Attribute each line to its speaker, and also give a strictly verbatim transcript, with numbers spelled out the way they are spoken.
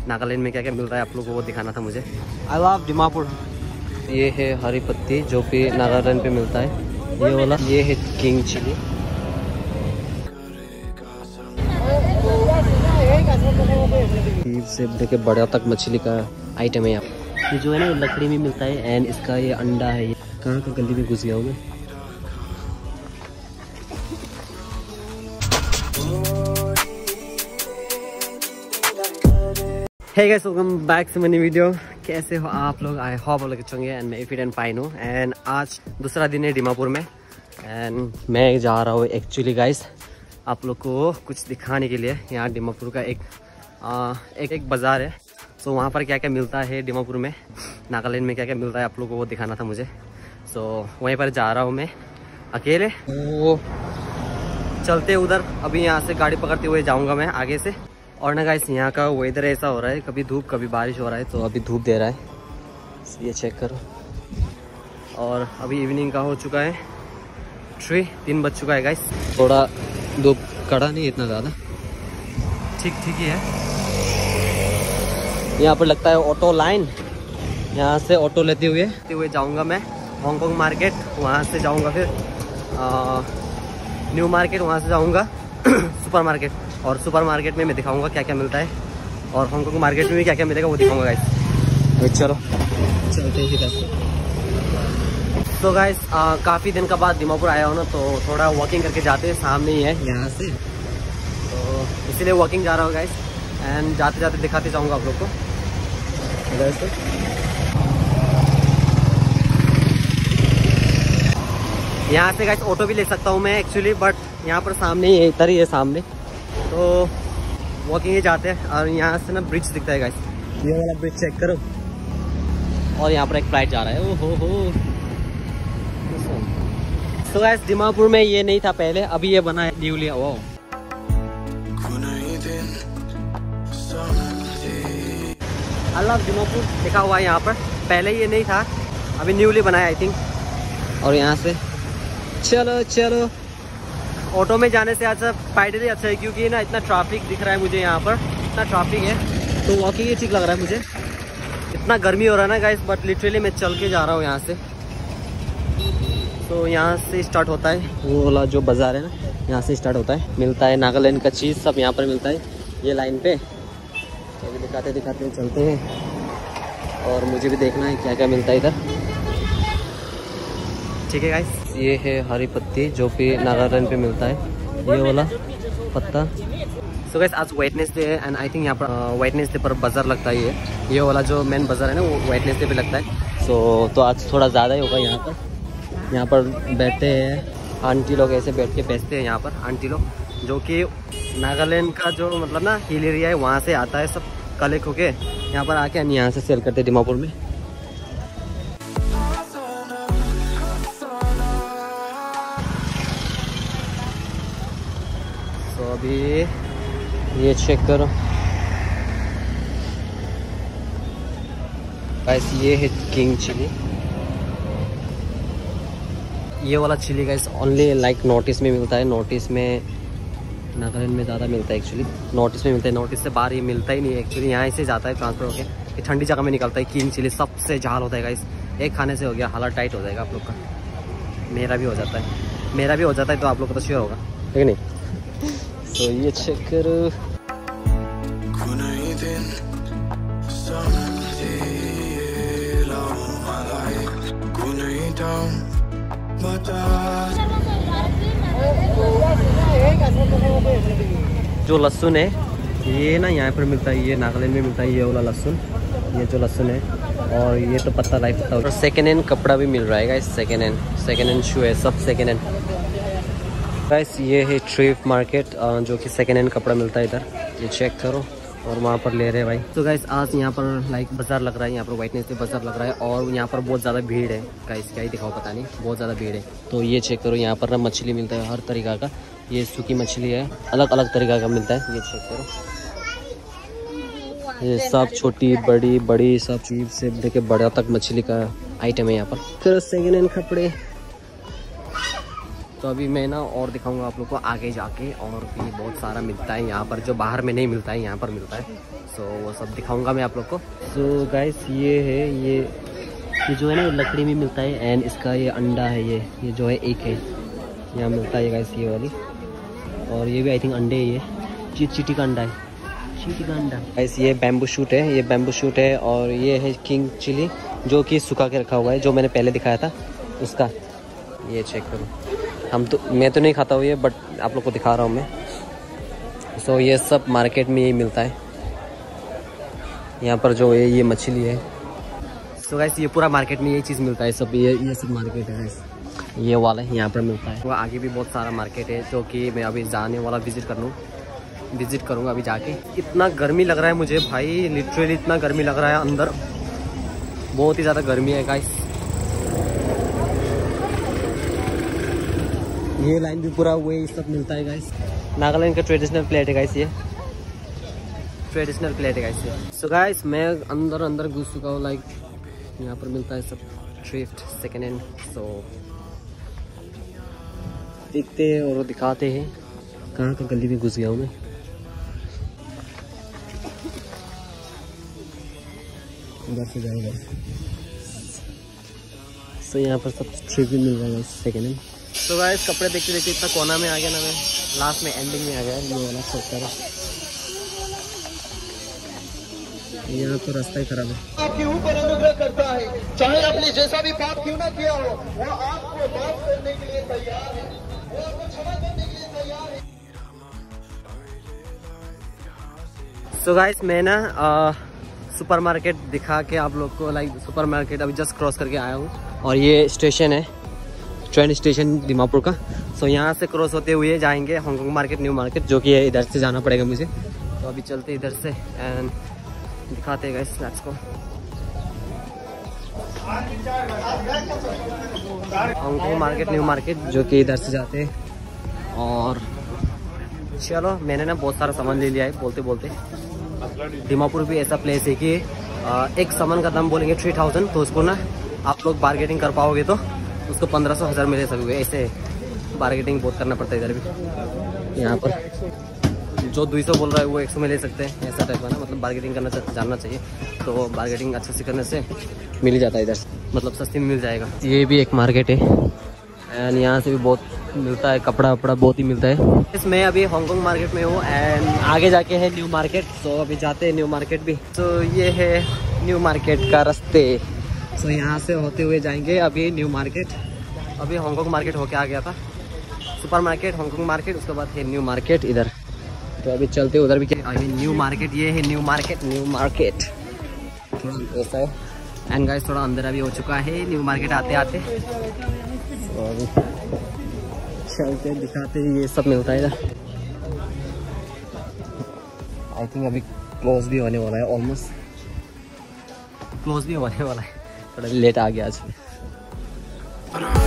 Speaker 1: नागालैंड में क्या क्या मिल रहा है आप लोगों को वो दिखाना था मुझे। I love Dimapur. ये है हरी पत्ती जो कि नागालैंड पे मिलता है, ये वाला। ये है किंग चिली। से देखे बड़ा तक मछली का आइटम है यहाँ। ये जो है ना लकड़ी में मिलता है एंड इसका ये अंडा है। ये कहाँ का गली में घुस गया हूँ मैं। Hey guys, welcome back to money video. कैसे हो आप लोग? आई होप आप लोग अच्छे होंगे एंड मैं फिट एंड फाइन हूँ। एंड आज दूसरा दिन है दीमापुर में एंड मैं जा रहा हूँ एक्चुअली गाइस आप लोग को कुछ दिखाने के लिए। यहाँ दीमापुर का एक आ, एक एक बाज़ार है, सो so, वहाँ पर क्या क्या मिलता है दीमापुर में, नागालैंड में क्या क्या मिलता है आप लोग को वो दिखाना था मुझे। सो so, वहीं पर जा रहा हूँ मैं अकेले। वो चलते उधर, अभी यहाँ से गाड़ी पकड़ते हुए जाऊँगा मैं आगे से। और ना गाइस यहाँ का वेदर ऐसा हो रहा है, कभी धूप कभी बारिश हो रहा है। तो अभी धूप दे रहा है, ये चेक करो। और अभी इवनिंग का हो चुका है, थ्री तीन बज चुका है गाइस। थोड़ा धूप कड़ा नहीं इतना ज़्यादा, ठीक ठीक ही है। यहाँ पर लगता है ऑटो लाइन, यहाँ से ऑटो लेते हुए लेते हुए जाऊँगा मैं हांगकांग मार्केट। वहाँ से जाऊँगा फिर आ, न्यू मार्केट, वहाँ से जाऊँगा सुपर मार्केट। और सुपर मार्केट में मैं दिखाऊंगा क्या क्या मिलता है, और हांगकांग मार्केट में भी क्या क्या मिलेगा वो दिखाऊंगा गाइस। चलो चलते हैं इधर। तो गाइस काफ़ी दिन का बाद दीमापुर आया हूँ ना, तो थोड़ा वॉकिंग करके जाते हैं, सामने ही है यहाँ से, तो इसीलिए वॉकिंग जा रहा हूँ गाइस। एंड जाते जाते दिखाते जाऊँगा आप लोग को। यहाँ से गाइस ऑटो भी ले सकता हूँ मैं एक्चुअली, बट यहाँ पर सामने ही है, इधर ही है सामने, तो वॉकिंग ही जाते हैं। और यहाँ से ना ब्रिज दिखता है गाइस, ये वाला ब्रिज चेक करो। और यहाँ पर एक फ्लाइट जा रहा है, ओ हो हो। तो गाइस दीमापुर में ये नहीं था पहले, अभी ये बना है न्यूली। वो अल्लाह दीमापुर लिखा हुआ है यहाँ पर, पहले ये नहीं था, अभी न्यूली बनाया आई थिंक। और यहाँ से चलो चलो, ऑटो में जाने से अच्छा पैदल ही अच्छा है, क्योंकि ना इतना ट्रैफिक दिख रहा है मुझे यहाँ पर, इतना ट्रैफिक है, तो वॉकिंग ही ठीक लग रहा है मुझे। इतना गर्मी हो रहा है ना गाइस, बट लिटरली मैं चल के जा रहा हूँ यहाँ से। तो यहाँ से स्टार्ट होता है वो वाला जो बाज़ार है ना, यहाँ से स्टार्ट होता है। मिलता है नागालैंड का चीज़ सब यहाँ पर मिलता है, ये लाइन पे। तो अभी दिखाते दिखाते चलते हैं, और मुझे भी देखना है क्या क्या मिलता है इधर। ठीक है गाइस, ये है हरी पत्ती जो कि नागालैंड पे मिलता है, ये वाला पत्ता। सो गाइस आज वेडनेसडे है एंड आई थिंक यहाँ पर वेडनेसडे पर बाज़ार लगता है। ये ये वाला जो मेन बाज़ार है ना, वो वेडनेसडे पे लगता है। सो so, तो आज थोड़ा ज़्यादा ही होगा यहाँ पर। यहाँ पर बैठते हैं आंटी लोग, ऐसे बैठ के बेचते हैं यहाँ पर आंटी लोग, जो कि नागालैंड का जो मतलब ना हिल एरिया है, वहाँ से आता है सब कलेक्ट होके यहाँ पर आके यहाँ से सेल करते हैं दीमापुर में। तो अभी ये चेक करो गाइस, ये है किंग चिली। ये वाला chilli guys only like north east में मिलता है, नॉर्थ ईस्ट में, नागालैंड में ज़्यादा मिलता है एक्चुअली। नॉर्थ ईस्ट में मिलता है, नॉर्थ ईस्ट से बाहर ये मिलता ही नहीं है एक्चुअली, यहाँ से जाता है ट्रांसफर होकर, ये ठंडी जगह में निकलता है। किंग चिली सबसे झाल होता है गाइस, एक खाने से हो गया हालत टाइट हो जाएगा आप लोग का। मेरा भी हो जाता है, मेरा भी हो जाता है, तो आप लोग को तो श्योर होगा, ठीक नहीं? तो ये चेक करो, जो लहसुन है ये ना यहाँ पर मिलता है, ये नागालैंड में मिलता है, ये वाला लहसुन, ये जो लहसुन है। और ये तो पत्ता लाइफ पत्ता। और सेकेंड हैंड कपड़ा भी मिल रहा है guys, second hand second hand shoe है, सब सेकेंड हैंड गाइस। ये है थ्रिफ्ट मार्केट जो कि सेकेंड हैंड कपड़ा मिलता है इधर, ये चेक करो। और वहाँ पर ले रहे हैं भाई। तो गाइस आज यहाँ पर लाइक बाजार लग रहा है, यहाँ पर वेडनेसडे बाजार लग रहा है, और यहाँ पर बहुत ज़्यादा भीड़ है गाइस, क्या ही दिखाओ पता नहीं, बहुत ज़्यादा भीड़ है। तो ये चेक करो, यहाँ पर ना मछली मिलता है हर तरीका का, ये सूखी मछली है, अलग अलग तरीका का मिलता है, ये चेक करो। ये सब छोटी बड़ी बड़ी सब चीज़ से लेके बड़ा तक मछली का आइटम है यहाँ पर। फिर सेकेंड हैंड कपड़े, तो अभी मैं ना और दिखाऊंगा आप लोग को आगे जाके, और भी बहुत सारा मिलता है यहाँ पर जो बाहर में नहीं मिलता है, यहाँ पर मिलता है। सो so, वो सब दिखाऊंगा मैं आप लोग को। सो so, गाइस ये है, ये ये जो है ना लकड़ी में मिलता है, एंड इसका ये अंडा है, ये ये जो है एक है यहाँ मिलता है गाइस, ये वाली। और ये भी आई थिंक अंडे है, ये ची, चीटी का अंडा है, चीटी का अंडा। गाइस ये बैम्बू शूट है, ये बैम्बू शूट है। और ये है किंग चिली जो कि सुखा के रखा हुआ है, जो मैंने पहले दिखाया था उसका। ये चेक करो, हम तो मैं तो नहीं खाता हूँ ये, बट आप लोग को दिखा रहा हूँ मैं। सो so, ये सब मार्केट में यही मिलता है यहाँ पर जो है ये मछली है। सो so, गाइस ये पूरा मार्केट में यही चीज़ मिलता है सब, ये ये सब मार्केट है गाइस, ये वाला यहाँ पर मिलता है। वो आगे भी बहुत सारा मार्केट है जो कि मैं अभी जाने वाला विजिट कर लूँ विजिट करूँगा अभी जाके। इतना गर्मी लग रहा है मुझे भाई, लिटरली इतना गर्मी लग रहा है अंदर, बहुत ही ज़्यादा गर्मी है गाइस। ये लाइन भी पूरा वही सब मिलता है गाइस। नागालैंड का ट्रेडिशनल प्लेट है गाइस, ये ट्रेडिशनल प्लेट है गाइस ये। सो गाइस मैं अंदर अंदर घुस चुका हूँ, लाइक यहाँ पर मिलता है सब थ्रिफ्ट सेकेंड हैंड। सो देखते हैं और दिखाते हैं। कहाँ का गली में घुस गया हूँ मैं। उधर से जाएगा। सो यहाँ पर सब थ्रिफ्ट भी मिल रहा है सेकेंड हैंड। तो गाइस कपड़े देखते देखते इतना कोना में आ गया ना, मैं लास्ट में एंडिंग में आ गया। ये वाला सब तरह यहाँ तो रास्ता ही खराब है।
Speaker 2: आपके ऊपर अनुग्रह करता है, चाहे आपने जैसा भी पाप क्यों ना किया हो, वो आपको माफ करने के लिए तैयार है, वो आपको क्षमा करने के लिए तैयार है।
Speaker 1: सो गाइस मैं ना सुपरमार्केट दिखा के आप लोग को, लाइक सुपरमार्केट अभी जस्ट क्रॉस करके आया हूँ, और ये स्टेशन है ट्रेन स्टेशन दीमापुर का। सो यहाँ से क्रॉस होते हुए जाएंगे हांगकांग मार्केट, न्यू मार्केट, जो कि इधर से जाना पड़ेगा मुझे। तो अभी चलते इधर से एंड दिखाते हैं guys, let's go. Hong Kong market, new market, जो कि इधर से जाते हैं। और चलो मैंने ना बहुत सारा सामान ले लिया है बोलते बोलते। दीमापुर भी ऐसा प्लेस है कि एक सामान का दाम बोलेंगे थ्री थाउजेंड, तो उसको ना आप लोग बार्गेनिंग कर पाओगे तो उसको पंद्रह सौ हज़ार मिले सभी। ऐसे बार्गेनिंग बहुत करना पड़ता है इधर भी। यहाँ पर जो दो सौ बोल रहा है वो एक सौ में ले सकते हैं, ऐसा टाइप का ना, मतलब बार्गेनिंग करना जानना चाहिए। तो बार्गेनिंग अच्छे से करने से मिल ही जाता है इधर, मतलब सस्ती में मिल जाएगा। ये भी एक मार्केट है एंड यहाँ से भी बहुत मिलता है, कपड़ा वपड़ा बहुत ही मिलता है। इसमें अभी हांगकांग मार्केट में हूँ एंड आगे जाके है न्यू मार्केट। तो अभी जाते हैं न्यू मार्केट भी। तो ये है न्यू मार्केट का रास्ते। सो यहाँ से होते हुए जाएंगे अभी न्यू मार्केट। अभी हांगकांग मार्केट होके आ गया था, सुपर मार्केट, हांगकांग मार्केट, उसके बाद है न्यू मार्केट इधर। तो अभी चलते उधर भी। क्या ये न्यू मार्केट, ये है न्यू मार्केट, न्यू मार्केट थोड़ा ऐसा है। एंड गाइस थोड़ा अंदर अभी हो चुका है न्यू मार्केट आते आते। तो अभी चलते दिखाते, ये सब मिलता है इधर। आई थिंक अभी क्लोज भी होने वाला है, ऑलमोस्ट क्लोज भी होने वाला है, थोड़ा लेट आ गया आज।